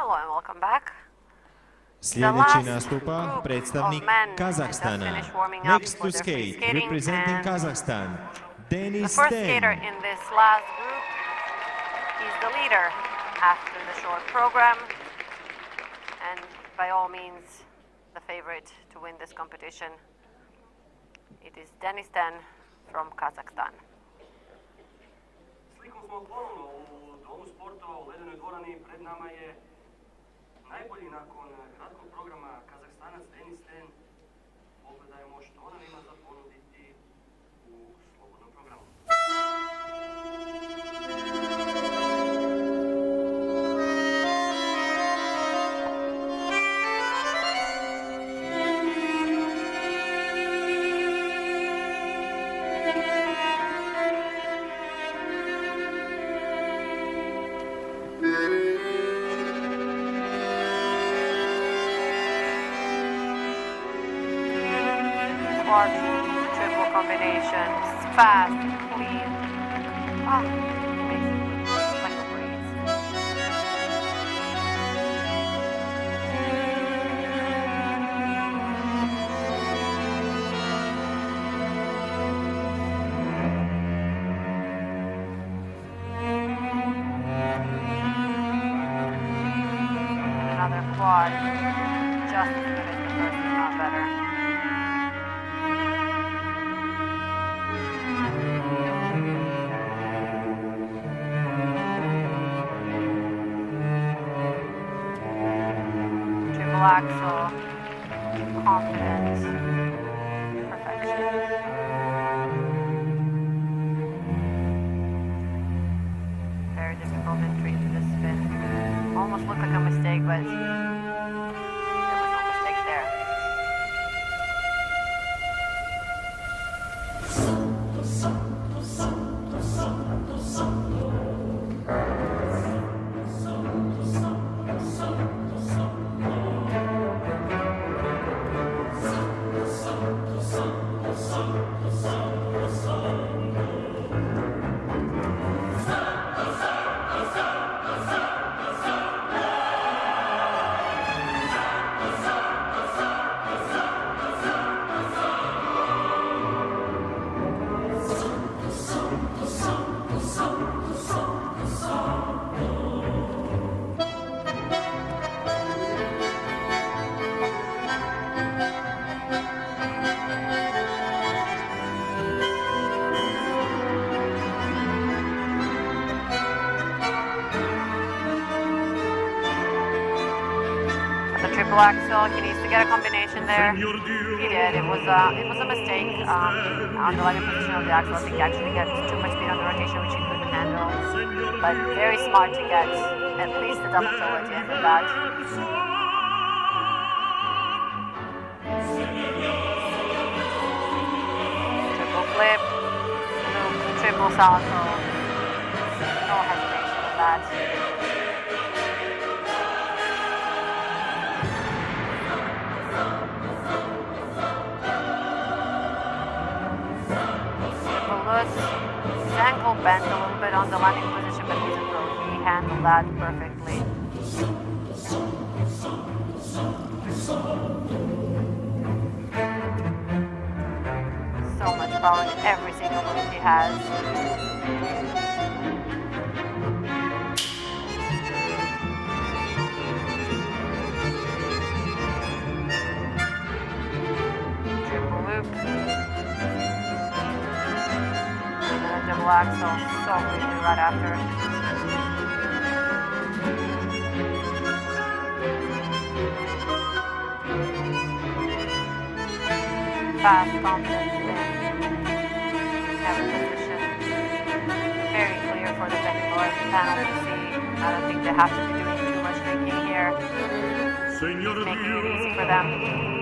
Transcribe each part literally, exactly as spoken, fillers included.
Hello and welcome back. Sljedeći nastupa predstavnik Kazahstana. Next to skate, representing Kazakhstan, Denis The first Ten. skater in this last group, he's the leader after the short program, and by all means, the favorite to win this competition. It is Denis Ten from Kazakhstan. Slikom smo ponovno u domu sportova u ledenoj dvorani. Pred nama je najbolji nakon kratkog programa Kazahstanac Denis Ten. Pogledajmo što ona ima za ponuditi u slobodnom programu. Quad, triple combinations, fast, clean. Ah, amazing. Like a breeze. Another quad, just as good as the first, if not better. Axel, confidence, perfection. Very difficult entry to the spin. Almost looked like a mistake, but there was no mistake there. Triple axel, he needs to get a combination there. He did. It was uh, it was a mistake um, on the landing position of the axle. I think he actually got too much speed on the rotation, which he couldn't handle. But very smart to get at least a double toe at the end of that. Triple flip, loop, triple salto. No hesitation with that. His ankle bent a little bit on the landing position, but he's a pro. He handled that perfectly. So much power in every single move he has. Triple loop. Double axel, so quickly right after. Fast, confident spin. Never position. Very clear for the technical panel to see. I don't think they have to be doing too much thinking here. Making it easy for them.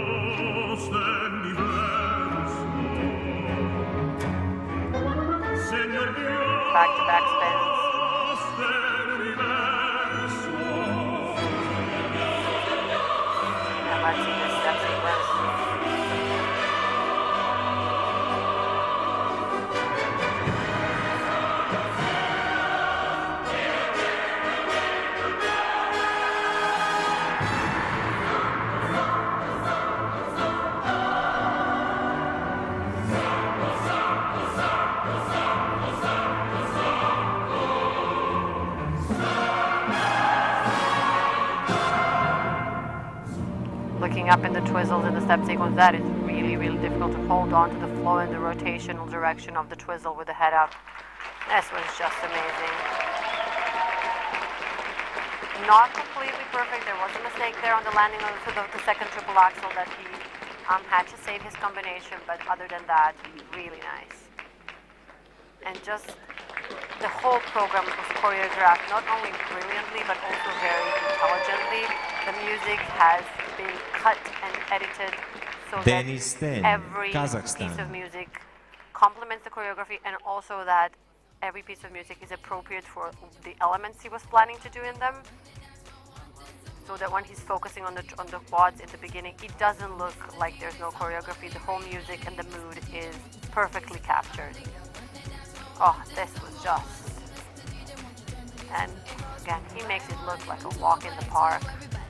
Back-to-back spins. And let's see this step sequence. Looking up in the twizzles in the step sequence, that is really, really difficult to hold on to the flow and the rotational direction of the twizzle with the head up. This was just amazing. Not completely perfect. There was a mistake there on the landing of the, the second triple axel that he um, had to save his combination, but other than that, really nice. And just the whole program was choreographed not only brilliantly, but also very intelligently. The music has been cut and edited so Denis that Ten, every Kazakhstan. piece of music complements the choreography, and also that every piece of music is appropriate for the elements he was planning to do in them. So that when he's focusing on the on the quads in the beginning, it doesn't look like there's no choreography. The whole music and the mood is perfectly captured. Oh, this was just... And again, he makes it look like a walk in the park.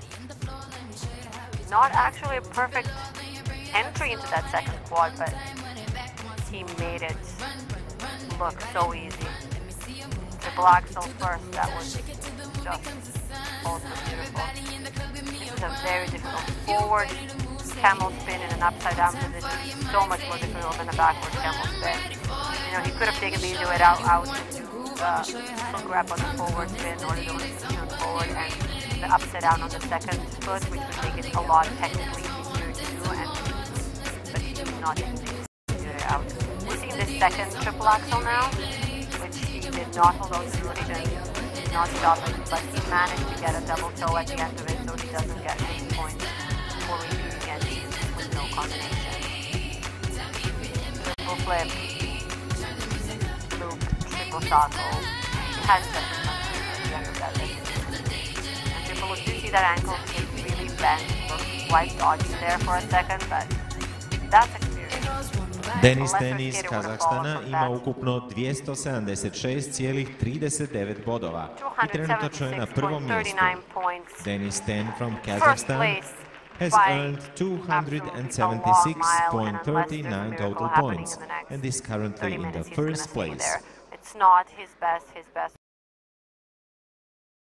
Not actually a perfect entry into that second quad, but he made it look so easy. Triple axel first, that was just also beautiful. This is a very difficult forward camel spin in an upside down position. So much more difficult than a backward camel spin. You know, he could have taken the easy way out, out to uh, grab on the forward spin or the on forward and the upside down on the second foot, which would make it a lot technically easier to do, and but he did not take the easy way out. We're seeing this second triple axel now, which he did not hold on to the rotation, did not stop it, but he managed to get a double toe at the end of it, so he doesn't get any points for repeating it with no combination. Triple flip, loop, triple shottle. He has second at the end of that leg. And triple loop, you see that ankle is really bent, looks quite dodgy there for a second, but that's experience. Denis Ten iz Kazahstana ima ukupno dvjesto sedamdeset šest zarez trideset devet bodova i trenutačno je na prvom mjestu. Denis Ten from Kazakhstan has earned two hundred seventy-six point three nine total points and is currently in the first place. It's not his best, his best